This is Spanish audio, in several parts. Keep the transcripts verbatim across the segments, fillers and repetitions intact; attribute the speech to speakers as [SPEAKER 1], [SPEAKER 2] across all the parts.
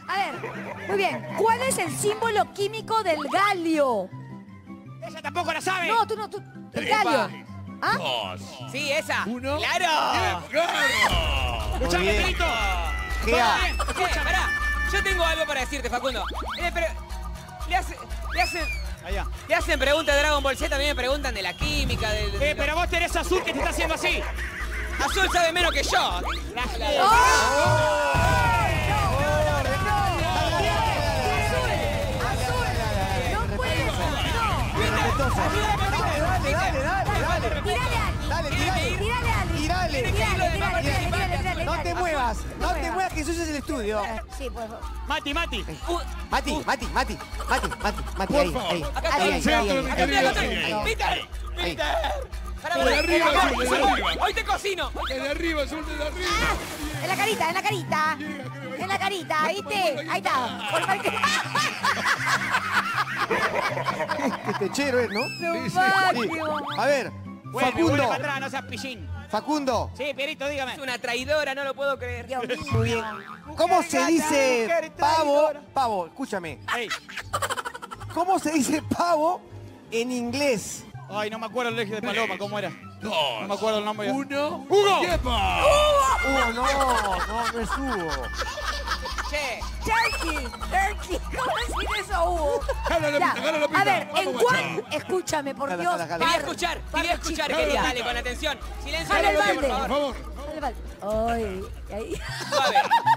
[SPEAKER 1] A ver, muy bien. ¿Cuál es el símbolo químico del galio?
[SPEAKER 2] Ella tampoco la sabe.
[SPEAKER 1] No, tú no, tú. El
[SPEAKER 3] Tres.
[SPEAKER 1] galio. ¿Ah?
[SPEAKER 3] Dos.
[SPEAKER 4] Sí, esa.
[SPEAKER 3] Uno.
[SPEAKER 4] ¡Claro!
[SPEAKER 3] ¡Claro!
[SPEAKER 2] Escuchame,
[SPEAKER 5] bien.
[SPEAKER 2] Perito.
[SPEAKER 5] G A.
[SPEAKER 4] Bien, escúchame, pará. Yo tengo algo para decirte, Facundo. Le, pre- le, hace- le hacen,
[SPEAKER 2] Allá.
[SPEAKER 4] le hacen preguntas de Dragon Ball Z, también me preguntan de la química, del...
[SPEAKER 2] Eh, pero vos tenés Azul que te está haciendo así.
[SPEAKER 4] Azul sabe menos que yo. La- la-
[SPEAKER 1] No puede ser. No.
[SPEAKER 5] Respetuosa. Dale, dale, dale, dale.
[SPEAKER 1] Tírale a alguien.
[SPEAKER 5] Dale, tirale.
[SPEAKER 1] Tírale a alguien.
[SPEAKER 5] Tirale.
[SPEAKER 1] Tírale, tírale, tírale, tírale, tírale.
[SPEAKER 5] No te muevas, no te muevas, que eso es el estudio.
[SPEAKER 1] Sí, pues.
[SPEAKER 2] Mati, Mati.
[SPEAKER 4] Uh,
[SPEAKER 5] Mati, Mati, Mati, Mati, Mati, Mati, ahí, ahí.
[SPEAKER 4] Acá
[SPEAKER 1] Ahí,
[SPEAKER 4] estoy.
[SPEAKER 1] ahí, ahí,
[SPEAKER 4] Acá estoy, acá estoy.
[SPEAKER 3] Ahí, ahí.
[SPEAKER 4] Peter,
[SPEAKER 5] Ahí.
[SPEAKER 4] Peter. Pará,
[SPEAKER 3] De
[SPEAKER 4] pará.
[SPEAKER 3] arriba,
[SPEAKER 4] Hoy-
[SPEAKER 3] Azul, de arriba.
[SPEAKER 4] Hoy te cocino.
[SPEAKER 3] De arriba, Azul, de arriba.
[SPEAKER 1] En la carita, en la carita. En la carita, ¿viste? Ahí está. Por favor.
[SPEAKER 5] Qué techero es, ¿no?
[SPEAKER 1] No,
[SPEAKER 5] Sí.
[SPEAKER 1] Mario.
[SPEAKER 5] A ver,
[SPEAKER 2] Vuelve, vuelve
[SPEAKER 5] Facundo,
[SPEAKER 2] para atrás, no seas pillín.
[SPEAKER 5] Facundo,
[SPEAKER 2] Sí, Pierito, dígame.
[SPEAKER 4] Es una traidora, no lo puedo creer.
[SPEAKER 1] Dios mío.
[SPEAKER 5] muy bien. ¿Cómo se dice pavo? Pavo, escúchame.
[SPEAKER 2] Ey.
[SPEAKER 5] ¿Cómo se dice pavo en inglés?
[SPEAKER 2] Ay, no me acuerdo el legio de Paloma, ¿cómo era?
[SPEAKER 3] Dos.
[SPEAKER 2] No me acuerdo el nombre.
[SPEAKER 3] Uno.
[SPEAKER 2] ¡Hugo!
[SPEAKER 3] ¡Yepa!
[SPEAKER 5] Hugo, no, no, no es Hugo.
[SPEAKER 4] Che,
[SPEAKER 1] Turkey, Turkey. ¿Cómo decir eso, Hugo?
[SPEAKER 3] Jala la
[SPEAKER 1] Ya.
[SPEAKER 3] pita, jala la pita.
[SPEAKER 1] A ver,
[SPEAKER 3] Vamos,
[SPEAKER 1] ¿en
[SPEAKER 3] guacha.
[SPEAKER 1] cuán? Escúchame, por
[SPEAKER 5] Jala,
[SPEAKER 1] Dios.
[SPEAKER 5] jala, jala.
[SPEAKER 4] quería
[SPEAKER 1] par-
[SPEAKER 4] escuchar,
[SPEAKER 1] par
[SPEAKER 4] quería
[SPEAKER 1] de
[SPEAKER 4] escuchar,
[SPEAKER 1] chicos.
[SPEAKER 4] quería. Dale, con atención. Silencio,
[SPEAKER 1] Jala el
[SPEAKER 4] por
[SPEAKER 1] balde.
[SPEAKER 3] Por
[SPEAKER 4] favor.
[SPEAKER 3] favor.
[SPEAKER 1] Dale, vale. Ay, ahí.
[SPEAKER 4] Suave.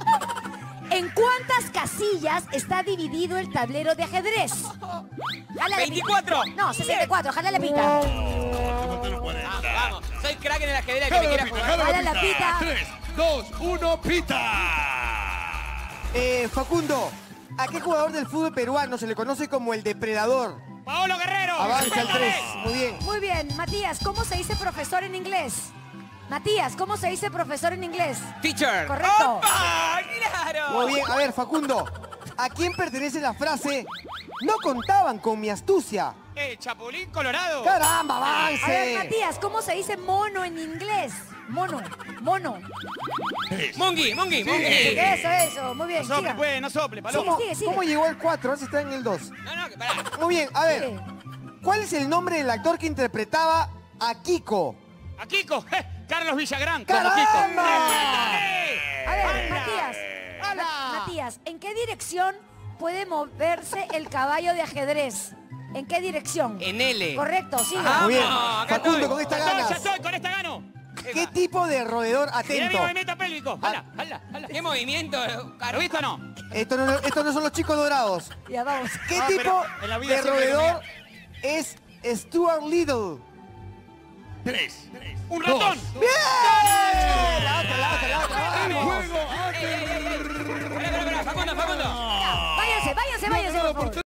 [SPEAKER 1] ¿En cuántas casillas está dividido el tablero de ajedrez? Jala la
[SPEAKER 4] veinticuatro.
[SPEAKER 1] pita. No, sesenta y cuatro. Jala la pita.
[SPEAKER 3] Te faltaron
[SPEAKER 4] Ah,
[SPEAKER 3] cuarenta.
[SPEAKER 4] vamos, soy crack en el ajedrez, que
[SPEAKER 3] Jala
[SPEAKER 4] me
[SPEAKER 3] la
[SPEAKER 4] quiera
[SPEAKER 3] pita,
[SPEAKER 4] jugar.
[SPEAKER 3] jala
[SPEAKER 1] Jala
[SPEAKER 3] la
[SPEAKER 1] la
[SPEAKER 3] pita.
[SPEAKER 1] pita.
[SPEAKER 3] Tres, dos, uno, pita.
[SPEAKER 5] Eh, Facundo, ¿a qué jugador del fútbol peruano se le conoce como el depredador?
[SPEAKER 2] ¡Paolo Guerrero!
[SPEAKER 5] Avanza al tres, muy bien.
[SPEAKER 1] Muy bien, Matías, ¿cómo se dice profesor en inglés? Matías, ¿cómo se dice profesor en inglés?
[SPEAKER 4] Teacher.
[SPEAKER 1] Correcto.
[SPEAKER 4] ¡Opa! ¡Claro!
[SPEAKER 5] Muy bien, a ver, Facundo, ¿a quién pertenece la frase no contaban con mi astucia?
[SPEAKER 2] ¡Eh, Chapulín Colorado!
[SPEAKER 5] ¡Caramba,
[SPEAKER 1] A ver,
[SPEAKER 5] avance!
[SPEAKER 1] Matías, ¿cómo se dice mono en inglés? Mono, mono.
[SPEAKER 4] Mungi, Mungi, Mungi.
[SPEAKER 1] Eso, eso, muy bien.
[SPEAKER 2] No sople,
[SPEAKER 1] siga.
[SPEAKER 2] pues, no sople, Paloma.
[SPEAKER 5] ¿Cómo,
[SPEAKER 1] sigue, sigue.
[SPEAKER 5] cómo llegó al cuatro? Ahora se está en el dos.
[SPEAKER 4] No, no, que pará.
[SPEAKER 5] Muy bien, a ver,
[SPEAKER 1] Sigue.
[SPEAKER 5] ¿cuál es el nombre del actor que interpretaba a Kiko?
[SPEAKER 2] A Kiko, eh, Carlos Villagrán, como Kiko.
[SPEAKER 5] ¡Caramba!
[SPEAKER 2] ¡Eh!
[SPEAKER 1] A ver,
[SPEAKER 2] ¡Hala!
[SPEAKER 1] Matías.
[SPEAKER 2] ¡Hala!
[SPEAKER 1] Ma- Matías, ¿en qué dirección puede moverse el caballo de ajedrez? ¿En qué dirección?
[SPEAKER 4] En L.
[SPEAKER 1] Correcto, sigue.
[SPEAKER 4] Ajá.
[SPEAKER 5] Muy bien,
[SPEAKER 4] Vamos, acá
[SPEAKER 5] Facundo,
[SPEAKER 4] estoy.
[SPEAKER 5] con esta
[SPEAKER 2] Ya estoy, ya
[SPEAKER 5] ganas.
[SPEAKER 2] estoy, con esta gano.
[SPEAKER 5] ¿Qué tipo de roedor
[SPEAKER 2] Mirá mi
[SPEAKER 5] atento?
[SPEAKER 2] movimiento pélvico. Hala, hala, hala.
[SPEAKER 4] ¿Qué movimiento?
[SPEAKER 2] ¿Lo viste o no?
[SPEAKER 5] Esto no, estos no son los chicos dorados.
[SPEAKER 1] Ya vamos.
[SPEAKER 5] ¿Qué
[SPEAKER 2] Ah,
[SPEAKER 5] tipo
[SPEAKER 2] pero en la vida
[SPEAKER 5] de
[SPEAKER 2] siempre
[SPEAKER 5] roedor es Stuart Little?
[SPEAKER 3] Tres.
[SPEAKER 2] ¡Un
[SPEAKER 3] dos,
[SPEAKER 2] ratón!
[SPEAKER 5] ¡Bien! La otra, la otra, la otra.
[SPEAKER 3] El
[SPEAKER 5] vamos.
[SPEAKER 3] juego ha
[SPEAKER 4] Ey, ey, ey, ey. Pará, pará, pará, Facundo, Facundo.
[SPEAKER 1] Váyanse, váyanse, váyanse, por favor.